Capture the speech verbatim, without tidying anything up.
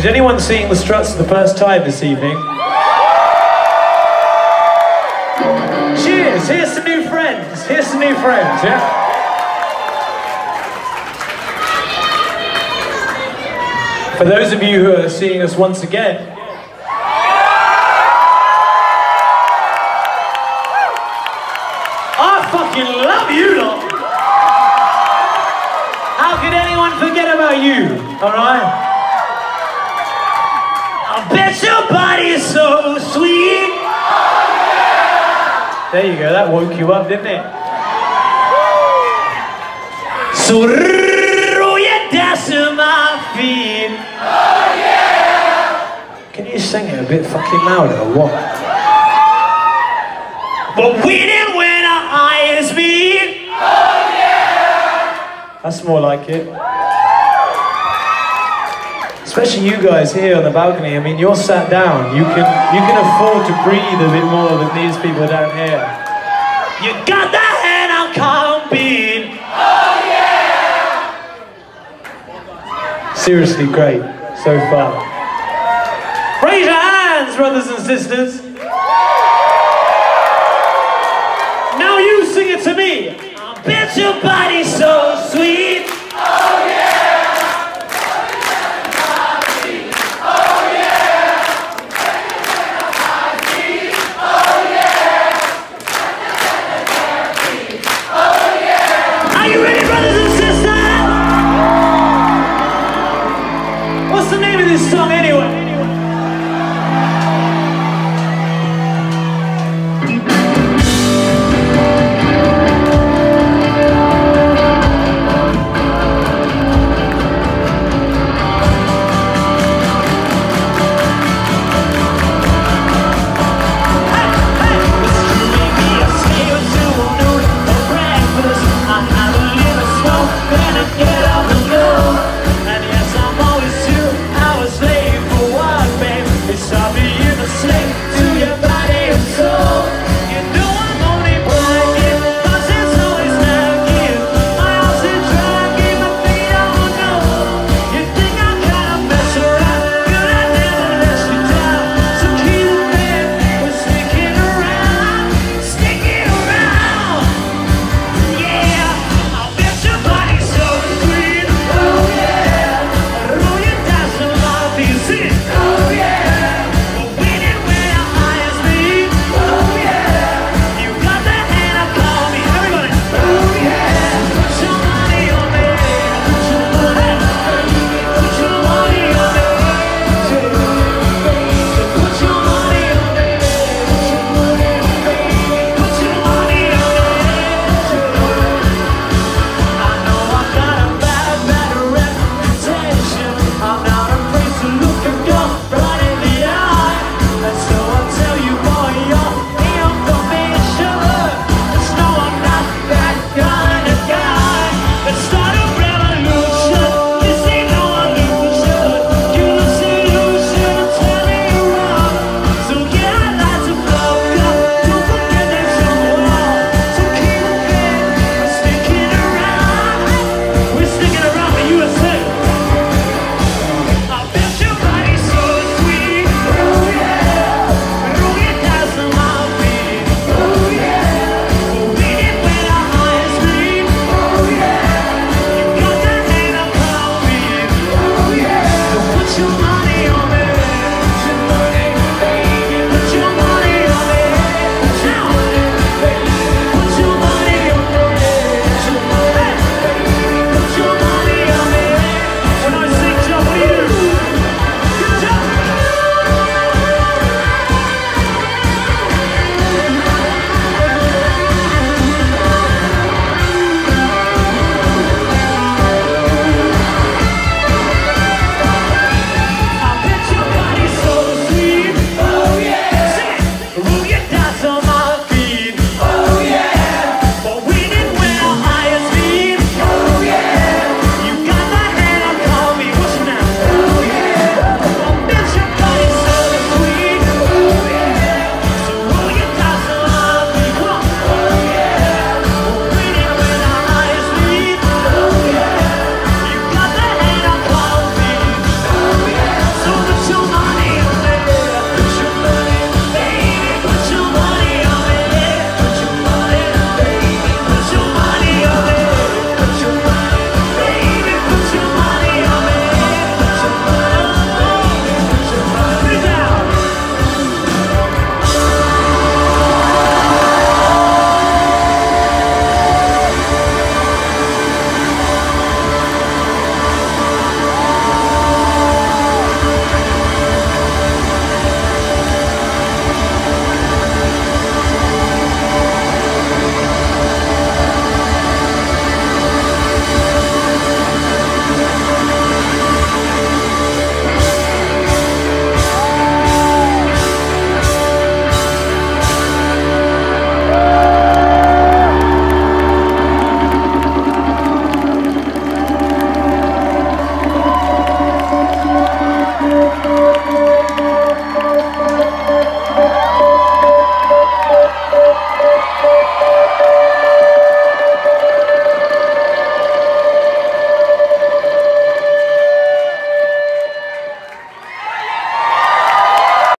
Is anyone seeing the Struts for the first time this evening? Cheers! Here's some new friends. Here's some new friends, yeah? For those of you who are seeing us once again, I fucking love you lot! How could anyone forget about you, alright? I bet your body is so sweet! There you go, that woke you up, didn't it? So roll your dance to my feet. Oh yeah! Can you sing it a bit fucking louder or what? But we didn't when our eyes meet. Oh yeah! That's more like it. Especially you guys here on the balcony. I mean, you're sat down. You can you can afford to breathe a bit more than these people down here. You got that hand on calm beat. Oh yeah! Seriously great so far. Raise your hands, brothers and sisters. Now you sing it to me. I bet your body's so sweet.